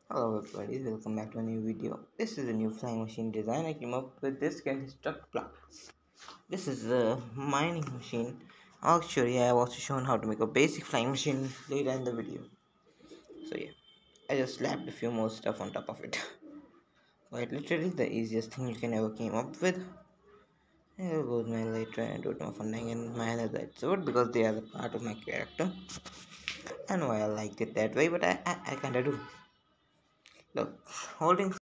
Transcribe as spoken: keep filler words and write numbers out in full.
Hello everybody, welcome back to a new video. This is a new flying machine design. I came up with this construct blocks. This is a mining machine. Actually, I have also shown how to make a basic flying machine later in the video. So yeah, I just slapped a few more stuff on top of it. Quite literally the easiest thing you can ever came up with. Here goes my later and do my funding and my other sword because they are the part of my character. And why I liked it that way, but I, I, I kinda do. Look, holding